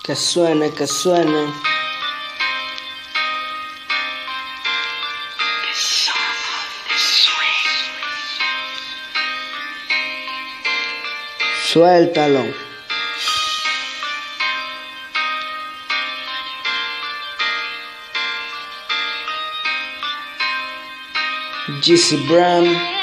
Que suene, que suene. Suéltalo. GC Brown.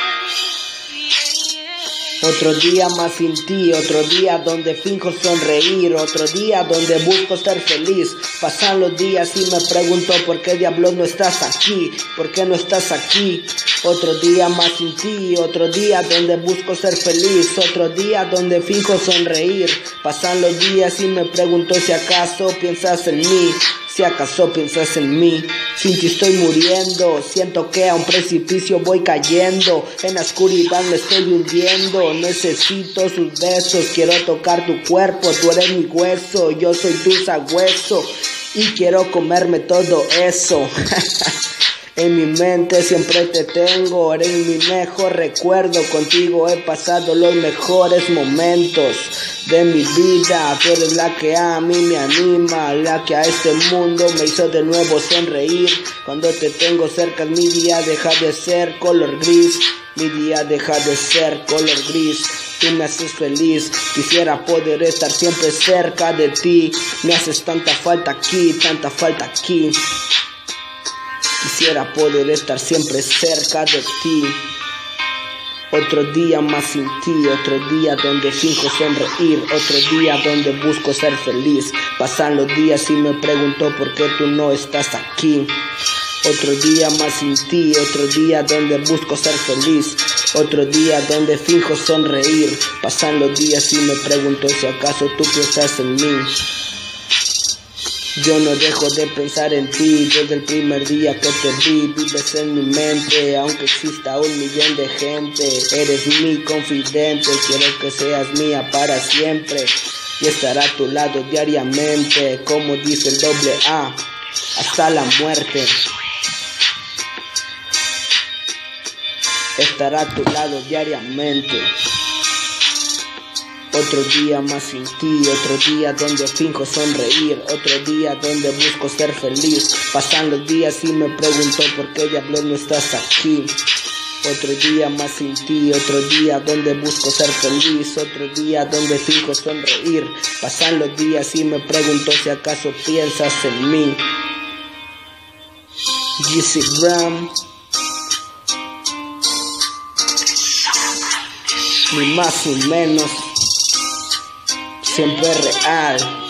Otro día más sin ti, otro día donde finjo sonreír, otro día donde busco ser feliz. Pasan los días y me pregunto por qué diablos no estás aquí, por qué no estás aquí. Otro día más sin ti, otro día donde busco ser feliz, otro día donde finjo sonreír. Pasan los días y me pregunto si acaso piensas en mí. Si acaso piensas en mí, sin ti estoy muriendo. Siento que a un precipicio voy cayendo. En la oscuridad me estoy hundiendo. Necesito sus besos, quiero tocar tu cuerpo. Tú eres mi hueso, yo soy tu sagüeso. Y quiero comerme todo eso. En mi mente siempre te tengo, eres mi mejor recuerdo. Contigo he pasado los mejores momentos de mi vida. Tú eres la que a mí me anima, la que a este mundo me hizo de nuevo sonreír. Cuando te tengo cerca mi día deja de ser color gris. Mi día deja de ser color gris. Tú me haces feliz, quisiera poder estar siempre cerca de ti. Me haces tanta falta aquí, tanta falta aquí. Quisiera poder estar siempre cerca de ti. Otro día más sin ti, otro día donde finjo sonreír, otro día donde busco ser feliz. Pasan los días y me pregunto por qué tú no estás aquí. Otro día más sin ti, otro día donde busco ser feliz, otro día donde finjo sonreír. Pasan los días y me pregunto si acaso tú piensas en mí. Yo no dejo de pensar en ti desde el primer día que te vi. Vives en mi mente, aunque exista 1.000.000 de gente. Eres mi confidente, quiero que seas mía para siempre. Y estar a tu lado diariamente, como dice el AA, hasta la muerte. Estar a tu lado diariamente. Otro día más sin ti, otro día donde finjo sonreír, otro día donde busco ser feliz. Pasan los días y me pregunto por qué diablos no estás aquí. Otro día más sin ti, otro día donde busco ser feliz, otro día donde finjo sonreír. Pasan los días y me pregunto si acaso piensas en mí. GC Brown. Ni más ni menos. Siempre real.